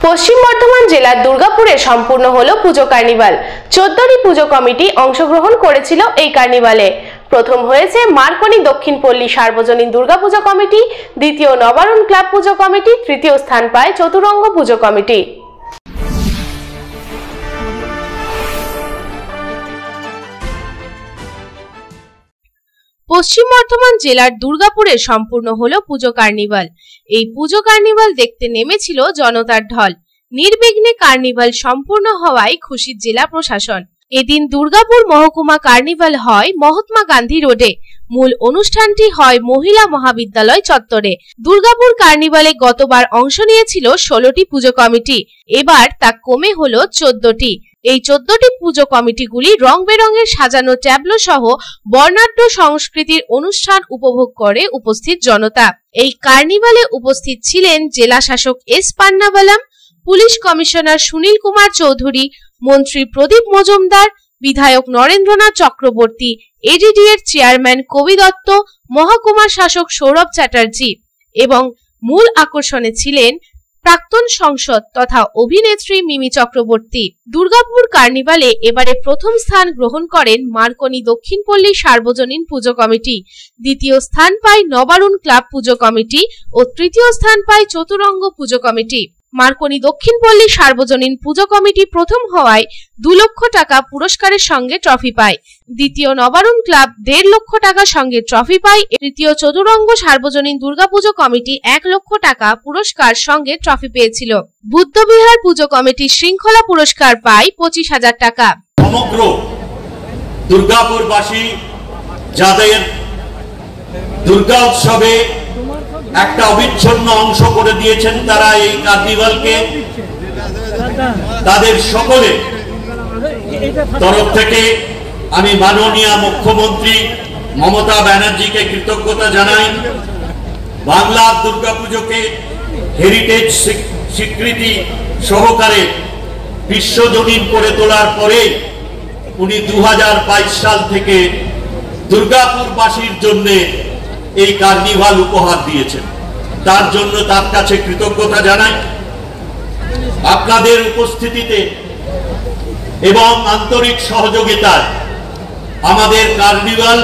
পশ্চিম বর্ধমান জেলার দুর্গাপুরে সম্পূর্ণ হলো পুজো কার্নিভাল। 14টি পুজো কমিটি অংশগ্রহণ করেছিল এই কার্নিভালে। প্রথম হয়েছে মার্কনি দক্ষিণ পল্লী সার্বজনীন দুর্গাপূজা কমিটি, দ্বিতীয় নবারুণ ক্লাব পুজো কমিটি, তৃতীয় স্থান পায় চতুরঙ্গ পুজো কমিটি। পশ্চিম বর্ধমান জেলার দুর্গাপুরে সম্পূর্ণ হলো পুজো কার্নিভাল। এই পুজো কার্নিভাল দেখতে নেমেছিল জনতার ঢল। নির্বিঘ্নে কার্নিভাল সম্পূর্ণ হওয়ায় খুশি জেলা প্রশাসন। এদিন দুর্গাপুর মহকুমা কার্নিভাল হয় মহাত্মা গান্ধী রোডে। মূল অনুষ্ঠানটি হয় মহিলা মহাবিদ্যালয় চত্বরে। দুর্গাপুর কার্নিভালে গতবার অংশ নিয়েছিল 16টি পুজো কমিটি, এবার তা কমে হলো 14টি। এই 14টি পুজো কমিটিগুলি রং বেরঙের সাজানো ট্যাবলো সহ বর্ণাঢ্য সংস্কৃতির অনুষ্ঠান উপভোগ করে উপস্থিত জনতা। এই কার্নিভালে উপস্থিত ছিলেন জেলা শাসক S Pannabalam, police commissioner Sunil Kumar Chowdhury, মন্ত্রী প্রদীপ মজুমদার, বিধায়ক নরেন্দ্রনাথ চক্রবর্তী, এডিডি এর চেয়ারম্যান কবি দত্ত, মহকুমা শাসক সৌরভ চ্যাটার্জি এবং মূল আকর্ষণে ছিলেন প্রাক্তন সংসদ তথা অভিনেত্রী মিমি চক্রবর্তী। দুর্গাপুর কার্নিভালে এবারে প্রথম স্থান গ্রহণ করেন মার্কনি দক্ষিণ পল্লী সার্বজনীন পুজো কমিটি, দ্বিতীয় স্থান পায় নবারুণ ক্লাব পুজো কমিটি ও তৃতীয় স্থান পায় চতুরঙ্গ পুজো কমিটি। মার্কনি দক্ষিণ পল্লী সার্বজনীন পুজো কমিটি প্রথম হওয়ায় 2 লক্ষ টাকা পুরস্কারের সঙ্গে ট্রফি পায়, দ্বিতীয় নবারুণ ক্লাব 1.5 লক্ষ টাকা সঙ্গে ট্রফি পায়, তৃতীয় চতুরঙ্গ সার্বজনীন দুর্গাপুজো কমিটি 1 লক্ষ টাকা পুরস্কার সঙ্গে ট্রফি পেয়েছিল। বুদ্ধবিহার পুজো কমিটি শৃঙ্খলা পুরস্কার পায় 25,000 টাকা। সমগ্র দুর্গাপুরবাসী যাদের দুর্গা উৎসবে একটা অবিচ্ছিন্ন অংশ করে দিয়েছেন, তারা এই কার্নিভালকে তাদের সকলে তরফ থেকে আমি মাননীয় মুখ্যমন্ত্রী মমতা ব্যানার্জিকে কৃতজ্ঞতা জানাই। বাংলার দুর্গাপুজোকে হেরিটেজ স্বীকৃতি সহকারে বিশ্বজনীন করে তোলার পরে উনি 2022 সাল থেকে দুর্গাপুরবাসীর জন্য এই কার্নিভাল উপহার দিয়েছেন। তার জন্য তার কাছে কৃতজ্ঞতা জানাই। আপনাদের উপস্থিতিতে এবং আন্তরিক সহযোগিতায় আমাদের কার্নিভাল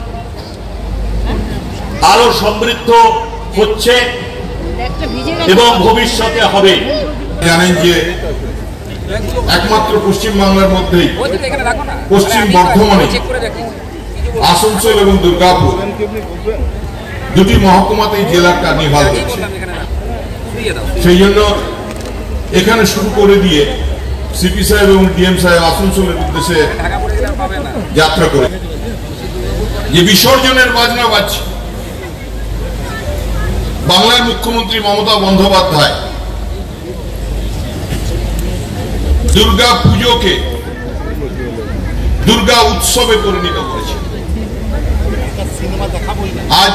আরো সমৃদ্ধ হচ্ছে এবং ভবিষ্যতে হবে। জানেন যে একমাত্র পশ্চিম বাংলার মধ্যেই পশ্চিম বর্ধমানে আসানসোল এবং দুর্গাপুর দুটি মহকুমাতেই জেলার কার্নিভাল হচ্ছে। সেই জন্য এখানে শুরু করে দিয়ে সিপি সাহেব এবং ডিএম সাহেব আসানসোলের উদ্দেশ্যে যাত্রা করে যে বিসর্জনের বাজনা বাজছে, বাংলার মুখ্যমন্ত্রী মমতা বন্দ্যোপাধ্যায় দুর্গা পুজোকে দুর্গা উৎসবে পরিণত করেছে। আজ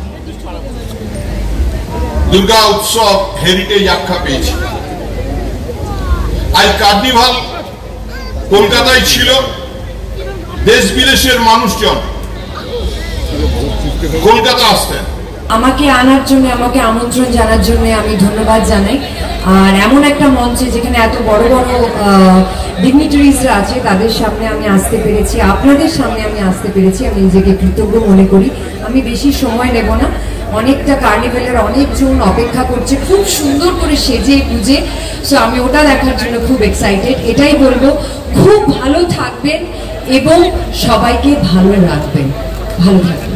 দুর্গা উৎসব হেরিটেজ আখ্যা পেয়েছে। আজ কার্নিভাল কলকাতায় ছিল, দেশ বিদেশের মানুষজন কলকাতা আসতেন। আমাকে আনার জন্য, আমাকে আমন্ত্রণ জানার জন্য আমি ধন্যবাদ জানাই। আর এমন একটা মঞ্চে যেখানে এত বড় বড় ডিগনিটারিজরা আছে, তাদের সামনে আমি আসতে পেরেছি, আপনাদের সামনে আমি আসতে পেরেছি, আমি নিজেকে কৃতজ্ঞ মনে করি। আমি বেশি সময় নেব না, অনেকটা কার্নিভালের অনেকজন অপেক্ষা করছে খুব সুন্দর করে সেজে গুজে। সো আমি ওটা দেখার জন্য খুব এক্সাইটেড। এটাই বলবো, খুব ভালো থাকবেন এবং সবাইকে ভালো রাখবেন। ভালো থাকবেন।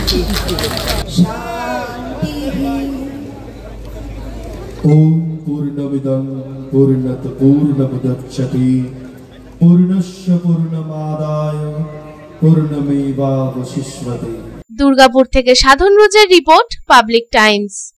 ओम पूर्णमिदं पूर्णत पूर्णमुदच्यते पूर्णस्य पूर्णमादाय पूर्णमेवावशिष्यते। দুর্গাপুর থেকে সাধন রোজের রিপোর্ট, পাবলিক টাইমস।